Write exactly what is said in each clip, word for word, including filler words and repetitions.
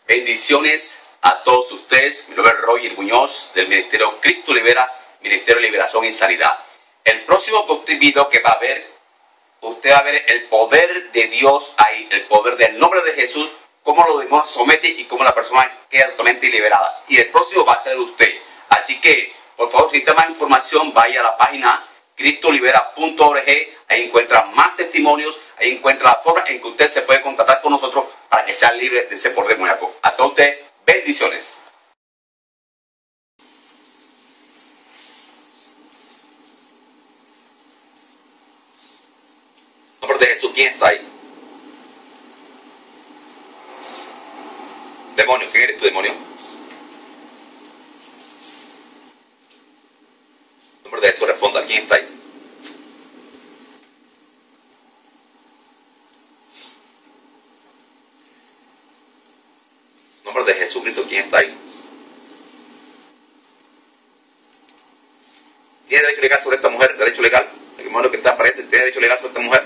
Bendiciones a todos ustedes. Mi nombre es Roger Muñoz del Ministerio Cristo Libera, Ministerio de Liberación y Sanidad. El próximo video que va a ver, usted va a ver el poder de Dios ahí, el poder del nombre de Jesús, cómo los demonios someten y cómo la persona queda totalmente liberada. Y el próximo va a ser usted. Así que, por favor, si necesita más información, vaya a la página cristo libera punto org. Ahí encuentra más testimonios, ahí encuentra la forma en que usted se puede contactar con nosotros para que sea libre de ese poder demoníaco. A todos ustedes, bendiciones. En nombre de Jesús, ¿quién está ahí? Demonio, ¿quién eres tú, demonio? En nombre de Jesús, responda, ¿quién está ahí? En nombre de Jesucristo, ¿quién está ahí? ¿Tiene derecho legal sobre esta mujer? ¿Derecho legal? El demonio que está aparece, ¿tiene derecho legal sobre esta mujer?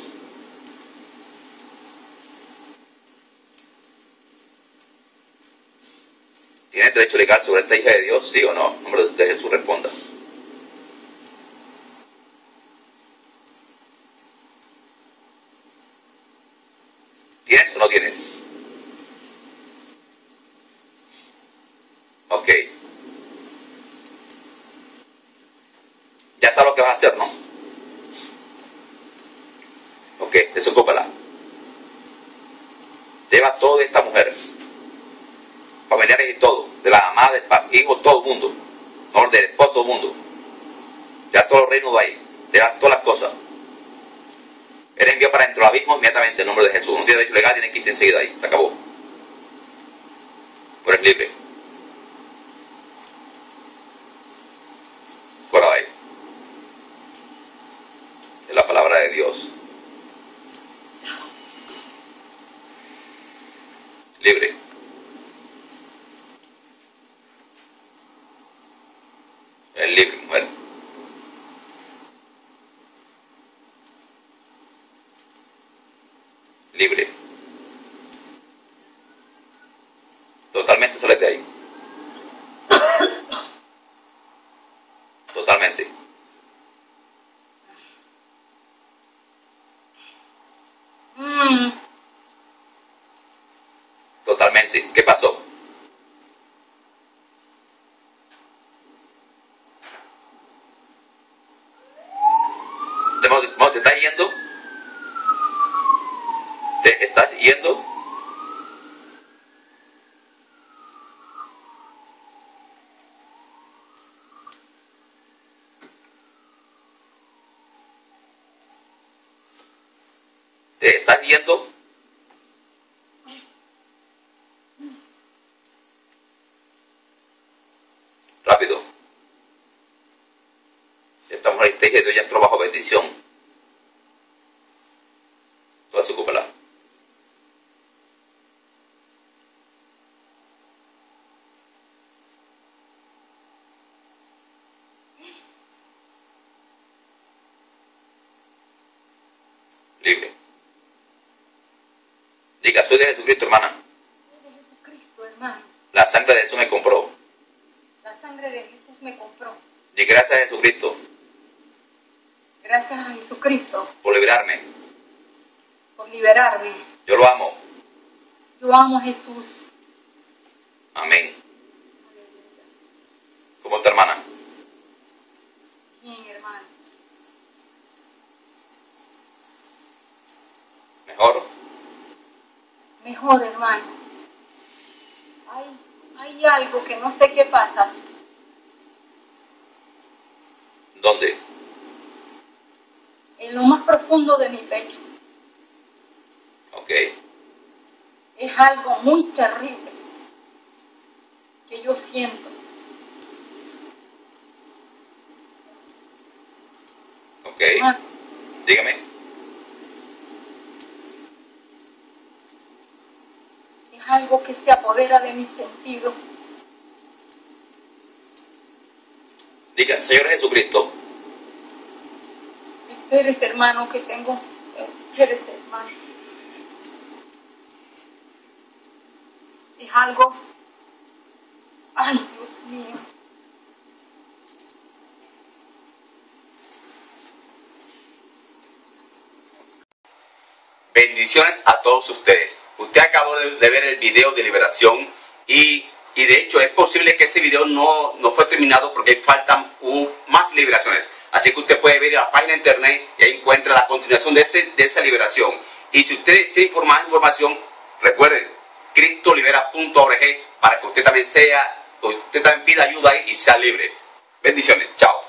¿Tiene derecho legal sobre esta hija de Dios? ¿Sí o no? En nombre de Jesús, responda. ¿Tienes o no tienes? Ok. Ya sabes lo que vas a hacer, ¿no? Ok, desocúpala. Lleva todo de esta mujer. Familiares y todo. De la mamá, del hijo, todo el mundo. No, del esposo, todo el mundo. Ya todos los reinos de ahí. Lleva todas las cosas. Eres enviado para dentro del abismo inmediatamente en nombre de Jesús. No tiene derecho legal, tiene que irte enseguida ahí. Se acabó. Pero eres libre. Fuera de ahí. Es la palabra de Dios. Libre. Es libre, mujer. Libre. Totalmente sales de ahí. Totalmente. Mm. Totalmente. ¿Qué pasó? ¿Te, no, te estás yendo? ¿Te estás yendo? ¿Te estás yendo? Rápido. Esta mujer te dice, ya entró bajo bendición. Tú desocúpala. Libre. Diga, soy de Jesucristo, hermana. Soy de Jesucristo, hermano. La sangre de Jesús me compró. La sangre de Jesús me compró. Y gracias a Jesucristo. Gracias a Jesucristo. Por liberarme. Por liberarme. Yo lo amo. Yo amo a Jesús. Amén. ¿Cómo está, hermana? Bien, hermano. ¿Mejor? Mejor, hermano. Hay, hay algo que no sé qué pasa. ¿Dónde? En lo más profundo de mi pecho. Ok. Es algo muy terrible que yo siento. Ok. Ah, Dígame. es algo que se apodera de mis sentidos. Diga, Señor Jesucristo, Espérese, hermano, que tengo. Espérese, hermano. es algo, ay Dios mío. Bendiciones a todos ustedes. Usted acabó de, de ver el video de liberación y, y de hecho es posible que ese video no, no fue terminado porque faltan uh, más liberaciones. Así que usted puede ver la página de internet y ahí encuentra la continuación de, ese, de esa liberación. Y si usted desea más información, recuerden cristo libera punto org para que usted también sea, usted también pida ayuda y sea libre. Bendiciones. Chao.